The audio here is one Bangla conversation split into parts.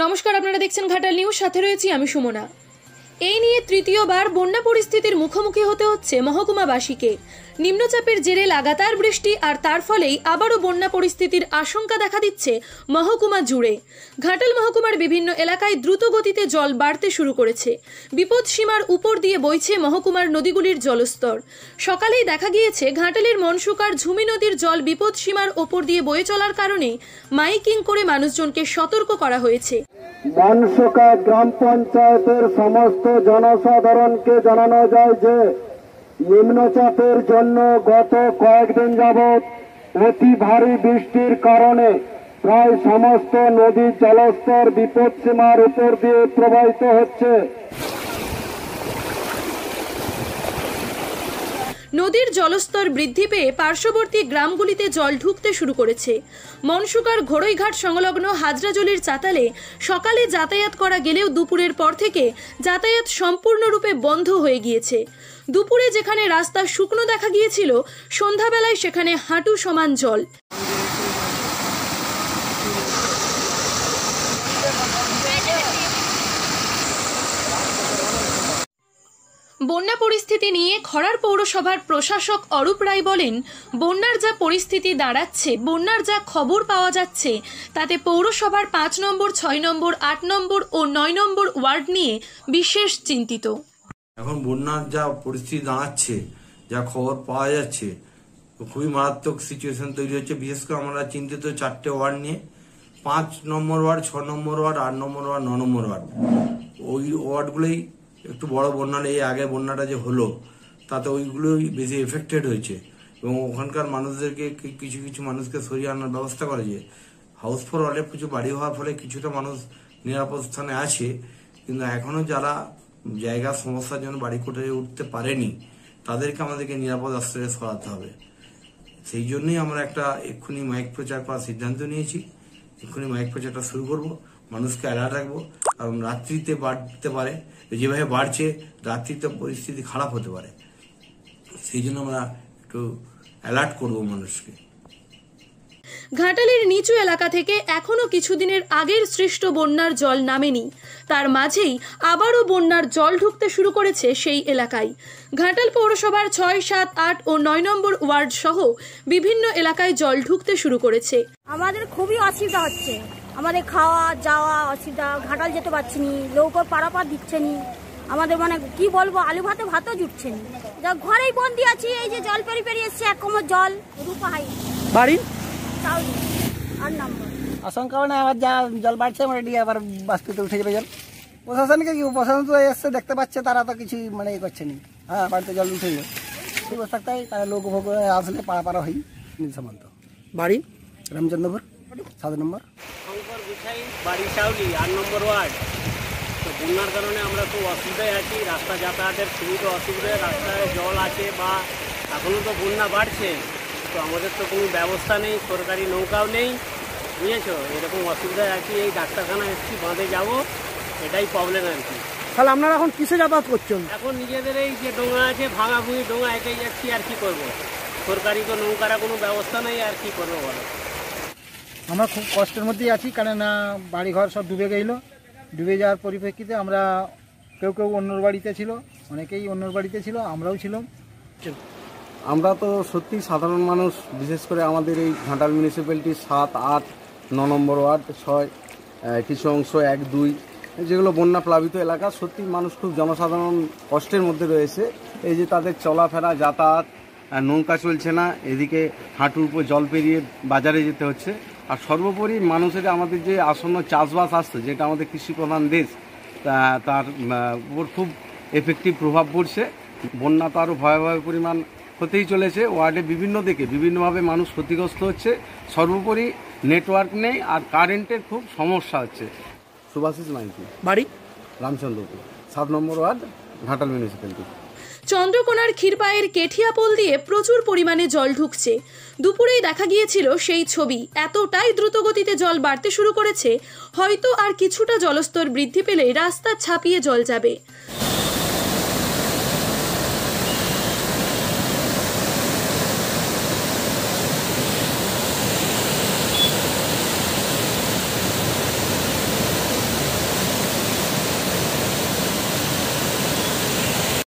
নমস্কার, আপনারা দেখছেন ঘাটাল নিউজ, সাথে রয়েছি আমি সুমনা। এই নিয়ে তৃতীয়বার বন্যা পরিস্থিতির মুখোমুখি হতে হচ্ছে মহকুমাবাসীকে। নিম্নচাপের জেরে লাগাতার বৃষ্টি আর তার ফলেই আবারও বন্যা পরিস্থিতির আশঙ্কা দেখা দিচ্ছে মহকুমা জুড়ে। ঘাটাল মহকুমার বিভিন্ন এলাকায় দ্রুত গতিতে জল বাড়তে শুরু করেছে। বিপদ সীমার উপর দিয়ে বইছে মহকুমার নদীগুলির জলস্তর। সকালেই দেখা গিয়েছে ঘাটালের মনসুকার ঝুমি নদীর জল বিপদ সীমার ওপর দিয়ে বয়ে চলার কারণে মাইকিং করে মানুষজনকে সতর্ক করা হয়েছে। মনসুকা গ্রাম পঞ্চায়েতের সমস্ত জনসাধারণকে জানানো যায় যে নিম্নচাপের জন্য গত কয়েকদিন যাবৎ অতি ভারী বৃষ্টির কারণে প্রায় সমস্ত নদীর জলস্তর বিপদসীমার উপর দিয়ে প্রবাহিত হচ্ছে। নদীর জলস্তর বৃদ্ধি পেয়ে পার্শ্ববর্তী গ্রামগুলিতে জল ঢুকতে শুরু করেছে। মনসুকার ঘোড়ইঘাট সংলগ্ন হাজরাজলির চাতালে সকালে যাতায়াত করা গেলেও দুপুরের পর থেকে যাতায়াত সম্পূর্ণরূপে বন্ধ হয়ে গিয়েছে। দুপুরে যেখানে রাস্তা শুকনো দেখা গিয়েছিল, সন্ধ্যাবেলায় সেখানে হাঁটু সমান জল। বন্যা পরিস্থিতি নিয়ে খড়ার পৌরসভার প্রশাসক অরূপ রায় বলেন, বন্যার যা পরিস্থিতি দাঁড়াচ্ছে, বন্যার যা খবর পাওয়া যাচ্ছে, তাতে পৌরসভার 5 নম্বর, 6 নম্বর, 8 নম্বর ও 9 নম্বর ওয়ার্ড নিয়ে বিশেষ চিন্তিত। এখন বন্যার যা পরিস্থিতি দাঁড়াচ্ছে, যা খবর পাওয়া যাচ্ছে, খুবই মারাত্মক সিচুয়েশন তৈরি হচ্ছে। বিশেষ করে আমরা চিন্তিত 4টে ওয়ার্ড নিয়ে, 5 number ward, 6 number ward, 8 number ward, 9 number ward. ওই ওয়ার্ডগুলোই একটু বড় বন্যা, এই আগে বন্যাটা যে হলো তাতে ওইগুলোই বেশি এফেক্টেড হয়েছে এবং ওখানকার মানুষদেরকে কিছু কিছু মানুষকে সরিয়ে আনার ব্যবস্থা করে। যে হাউস ফর অলে কিছু বাড়ি হওয়ার ফলে কিছুটা মানুষ নিরাপদ স্থানে আছে, কিন্তু এখনো যারা জায়গার সমস্যার জন্য বাড়ি কোটে উঠতে পারেনি তাদেরকে আমাদেরকে নিরাপদ আশ্রয়ে সরাতে হবে। সেই জন্যই আমরা একটা এক্ষুনি মাইক প্রচার করার সিদ্ধান্ত নিয়েছি। এক্ষুনি মাইক প্রচারটা শুরু করব, মানুষকে অ্যালার্ট রাখবো। কারণ রাত্রিতে বাড়তে পারে, যেভাবে বাড়ছে রাত্রিতে পরিস্থিতি খারাপ হতে পারে, সেই জন্য আমরা একটু অ্যালার্ট করবো মানুষকে। ঘাটালের নিচু এলাকা থেকে এখনো কিছুদিনের আগের সৃষ্ট বন্যার জল নামেনি, তার মাঝেই আবারও বন্যার জল ঢুকতে শুরু করেছে সেই এলাকায়। ঘাটাল পৌরসভার 6, 7, 8 ও 9 নম্বর ওয়ার্ড সহ বিভিন্ন এলাকায় জল ঢুকতে শুরু করেছে। আমাদের খুবই অসুবিধা হচ্ছে, আমাদের খাওয়া যাওয়া অসুবিধা, ঘাটাল যেতে পারছি নি, নৌকো পারাপার দিচ্ছে নি, আমাদের মানে কি বলবো, আলু ভাতও জুটছে নি, যা ঘরেই বন্দি আছি। এই যে জল পেরিয়ে এসছে, 1 কোমর জল, রূপাহাই বাড়ি চাউলি 8 নম্বর। আশঙ্কা মানে আবার যা জল বাড়ছে মোটামুটি আবার বাস্তুতে উঠে যাবে জল। প্রশাসনকে কি, প্রশাসন তো এসছে দেখতে পাচ্ছে, তারা তো কিছু মানে করছে না। হ্যাঁ, বাড়িতে জল উঠে যাবে, ঠিক বসে থাকতে হয়। তারা লোক ভোগ আসলে পাড়া হই নীল সামন্ত বাড়ি রামচন্দ্রপুর 7 নম্বর। শঙ্কর গুছাই বাড়ি চাউলি 8 নম্বর ওয়ার্ড। তো বন্যার কারণে আমরা খুব অসুবিধায় আছি, রাস্তা যাতায়াতের খুবই তো অসুবিধা। রাস্তায় জল আছে বা এখনও তো বন্যা বাড়ছে, তো আমাদের তো কোনো ব্যবস্থা নেই, সরকারি নৌকাও নেই, বুঝেছো। এরকম অসুবিধায় আছি। এই ডাক্তারখানা এসেছি, বাঁধে যাব, এটাই প্রবলেম আর কি। তাহলে আপনারা এখন কিসে যাতায়াত করছেন? এখন নিজেদের এই যে ডোঙা আছে, ভাঙা ভুঙি ডোঙা, এটাই যাচ্ছি। আর কি করব, সরকারি তো নৌকার কোনো ব্যবস্থা নেই, আর কি করবো বলো। আমরা খুব কষ্টের মধ্যেই আছি, কারণ বাড়িঘর সব ডুবে গেল। ডুবে যাওয়ার পরিপ্রেক্ষিতে আমরা কেউ অন্যর বাড়িতে ছিল, অনেকেই অন্যর বাড়িতে ছিল, আমরাও ছিলাম। আমরা তো সত্যি সাধারণ মানুষ, বিশেষ করে আমাদের এই ঘাটাল মিউনিসিপ্যালিটি 7, 8, 9 নম্বর ওয়ার্ড, 6, কিছু অংশ 1, 2 যেগুলো বন্যা প্লাবিত এলাকা, সত্যি মানুষ খুব জনসাধারণ কষ্টের মধ্যে রয়েছে। এই যে তাদের চলাফেরা, যাতায়াত, নৌকা চলছে না, এদিকে হাঁটুর উপর জল পেরিয়ে বাজারে যেতে হচ্ছে। আর সর্বোপরি মানুষের আমাদের যে আসন্ন চাষবাস আসছে, যেটা আমাদের কৃষিপ্রধান দেশ, তার উপর খুব এফেক্টিভ প্রভাব পড়ছে। বন্যা তো আরও ভয়াবহ পরিমাণ হতেই চলেছে। ওয়ার্ডে বিভিন্ন দিকে বিভিন্নভাবে মানুষ ক্ষতিগ্রস্ত হচ্ছে। সর্বোপরি নেটওয়ার্ক নেই আর কারেন্টের খুব সমস্যা হচ্ছে। সুভাষিস মাইতি বাড়ি Ramchandrapur 7 number ward, Ghatal municipality. চন্দ্রকোনার ক্ষীরপায়ের কেঠিয়াপোল দিয়ে প্রচুর পরিমাণে জল ঢুকছে। দুপুরেই দেখা গিয়েছিল সেই ছবি। এতটাই দ্রুত গতিতে জল বাড়তে শুরু করেছে, হয়তো আর কিছুটা জলস্তর বৃদ্ধি পেলে রাস্তা ছাপিয়ে জল যাবে।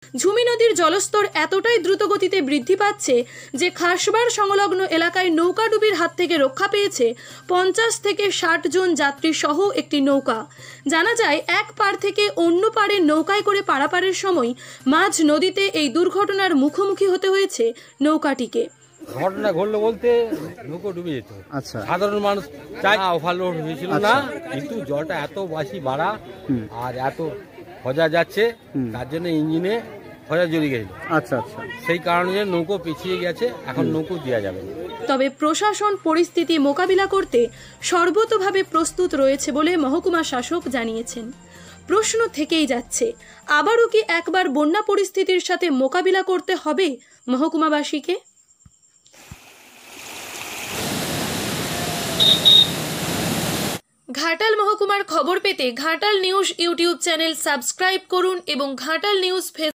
ঝুমি নদীর জলস্তর এতটাই দ্রুতগতিতে বৃদ্ধি পাচ্ছে যে খাসবাড় সংলগ্ন এলাকায় নৌকাডুবির হাত থেকে রক্ষা পেয়েছে 50 থেকে 60 জন যাত্রী সহ একটি নৌকা। জানা যায় এক পার থেকে অন্য পারে নৌকায় করে পারাপারের সময় মাঝ নদীতে এই দুর্ঘটনার মুখোমুখি হতে হয়েছে নৌকাটিকে। ঘটনা ঘটলো বলতে নৌকো ডুবে যেত। আচ্ছা, সাধারণ মানুষ চাই ওভারলোড হয়েছিল না, কিন্তু জলটা এত বেশি বাড়া আর এত হজা যাচ্ছে, তার জন্য ইঞ্জিনে হজা জড়িয়ে গেছিল। আচ্ছা আচ্ছা, সেই কারণে নৌকো পিছিয়ে গেছে, এখন নৌকো দেওয়া যাবে না। তবে প্রশাসন পরিস্থিতি মোকাবিলা করতে সর্বতোভাবে প্রস্তুত রয়েছে বলে মহকুমা শাসক জানিয়েছেন। প্রশ্ন থেকেই যাচ্ছে, আবারও কি একবার বন্যা পরিস্থিতির সাথে মোকাবিলা করতে হবে মহকুমাবাসীকে? ঘাটাল মহকুমার খবর পেতে Ghatal news YouTube channel subscribe করুন এবং ঘাটাল নিউজ